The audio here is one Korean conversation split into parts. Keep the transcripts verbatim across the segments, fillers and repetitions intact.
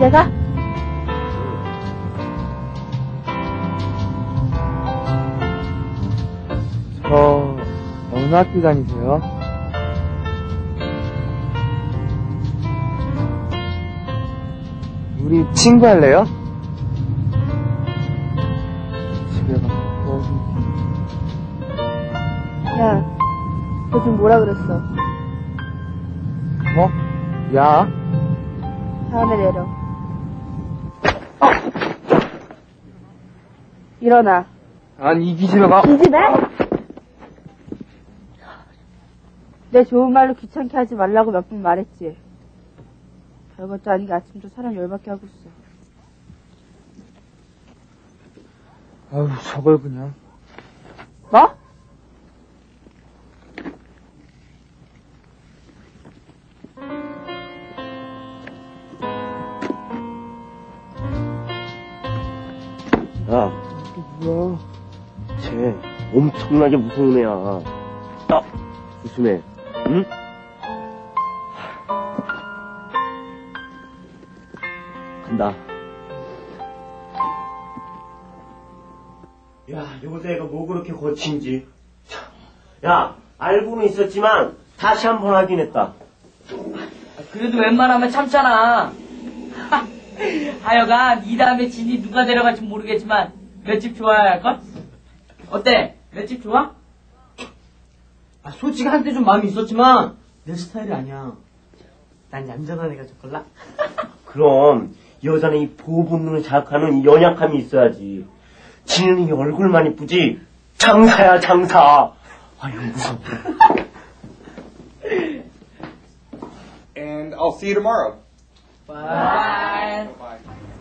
이제 가? 저 어느 학교 다니세요? 우리 친구 할래요? 집에 가서 야, 너 지금 뭐라 그랬어? 뭐? 야? 다음에 내려. 어! 일어나. 아니 이 집에 가. 이 집에? 내 좋은 말로 귀찮게 하지 말라고 몇 번 말했지. 별것도 아닌 게 아침부터 사람 열받게 하고 있어. 아유 저걸 그냥. 뭐? 야, 이게 뭐야? 쟤 엄청나게 무서운 애야. 아, 조심해. 응? 간다. 야, 여자애가 뭐 그렇게 거친지. 야, 알고는 있었지만 다시 한번 확인했다. 그래도 웬만하면 참잖아. 하여간 이 다음에 진이 누가 데려갈지 모르겠지만 맷집 좋아야 할걸? 어때? 맷집 좋아? 아, 솔직히 한때 좀 마음이 있었지만 내 스타일이 아니야. 난 얌전한 애가 좋걸라? 그럼 이 여자는 이 보호 본능을 자극하는 이 연약함이 있어야지. 지는 이 얼굴만 이쁘지 장사야 장사. 아유 무서워. And I'll see you tomorrow. Bye. Bye.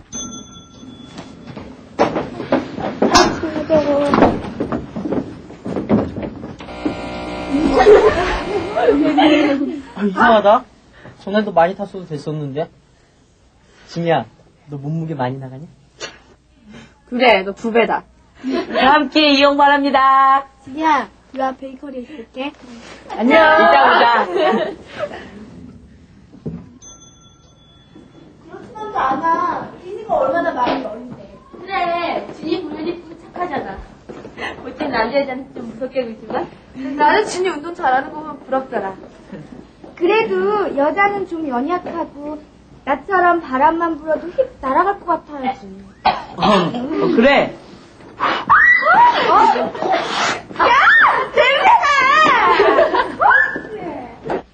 아, 이상하다. 전에도 많이 탔어도 됐었는데. 지미야, 너 몸무게 많이 나가냐? 그래, 너 두 배다. 함께 이용 바랍니다. 진이야, 나 베이커리에 있을게. 안녕. 이따 보자. 그렇지만도 않아. 진이가 얼마나 마음이 어린데. 그래, 진이 보면 이쁘고 착하잖아. 볼 땐 남자애들한테 좀 무섭게 보이지만 나는 진이 운동 잘하는 거 보면 부럽더라. 그래도 여자는 좀 연약하고 나처럼 바람만 불어도 휙 날아갈 것 같아야지. 어, 어, 그래. 어? 야! 냄새나!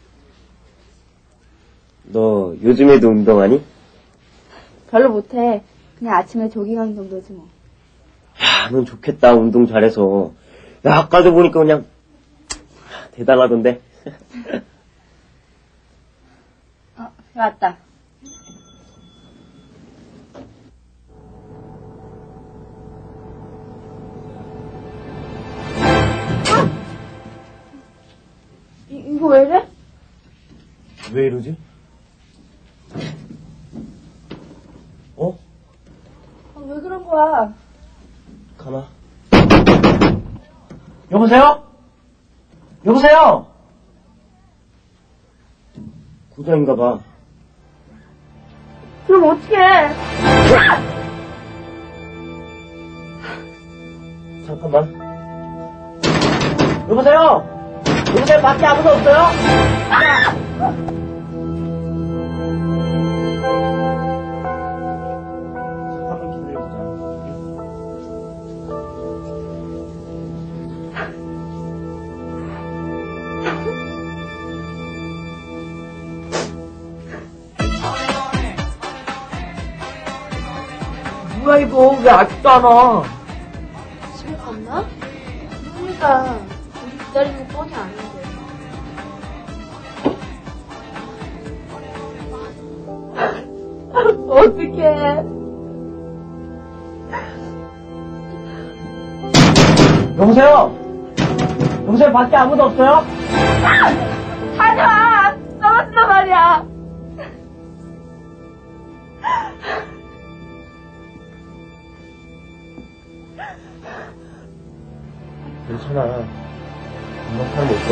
너 요즘에도 운동하니? 별로 못해. 그냥 아침에 조깅하는 정도지 뭐. 야, 넌 좋겠다 운동 잘해서. 야, 아까도 보니까 그냥 대단하던데. 어, 왔다. 이, 이거 왜 이래? 왜 이러지? 어? 아, 왜 그런 거야? 가나? 여보세요? 여보세요? 고장인가 봐. 그럼 어떡해? 잠깐만. 여보세요? 여보세요? 밖에 아무도 없어요? 잠깐만 기다려보자. 뭐야 이거 왜 아직도 안 와? 집에 갔나? 그러니까 우리 기다리는 거 뻔히 아는데. 어떡해. 여보세요? 여보세요? 밖에 아무도 없어요? 가자! 떨어진단 말이야. 괜찮아. 금방 살면 올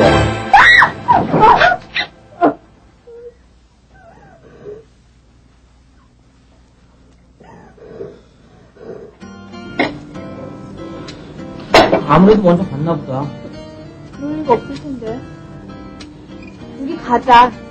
거야. 아무래도 먼저 갔나 보다. 그럴 리가 없을 텐데. 우리 가자.